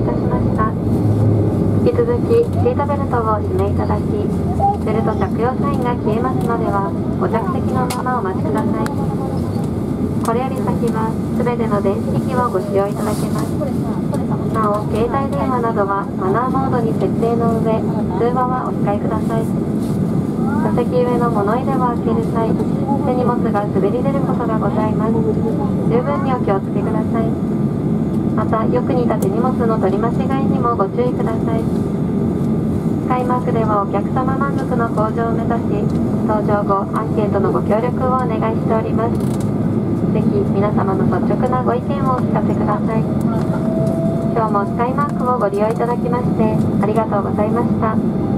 いたしました。引き続きシートベルトを締めいただき、ベルト着用サインが消えますまではご着席のままお待ちください。これより先はすべての電子機器をご使用いただけます。なお、携帯電話などはマナーモードに設定の上、通話はお控えください。座席上の物入れを開ける際、手荷物が滑り出ることがございます。十分にお気をつけください。また、よく似た手荷物の取り間違いにもご注意ください。スカイマークではお客様満足の向上を目指し、搭乗後アンケートのご協力をお願いしております。ぜひ皆様の率直なご意見をお聞かせください。今日もスカイマークをご利用いただきましてありがとうございました。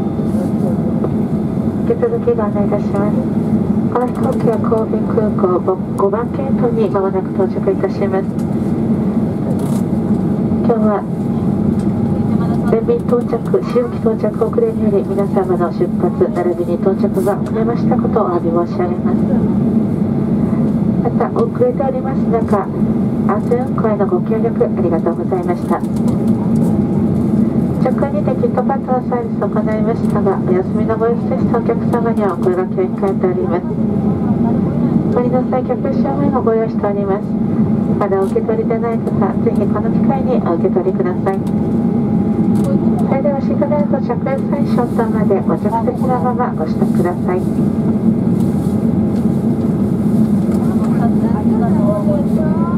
引き続きご案内いたします。この飛行機は神戸空港5番ゲートにまもなく到着いたします。今日は便便到着、試運機到着遅れにより皆様の出発並びに到着が遅れましたことをお詫び申し上げます。また遅れております中、安全運行へのご協力ありがとうございました。直下にてキットパッドのサービスを行いましたが、お休みのご様子でしたお客様にはお声掛けを控えております。ご利用際客室証明もご用意しております。まだお受け取りでない方、ぜひこの機会にお受け取りください。それではシートベルト着用サイン消灯までご着席のままご支度ください。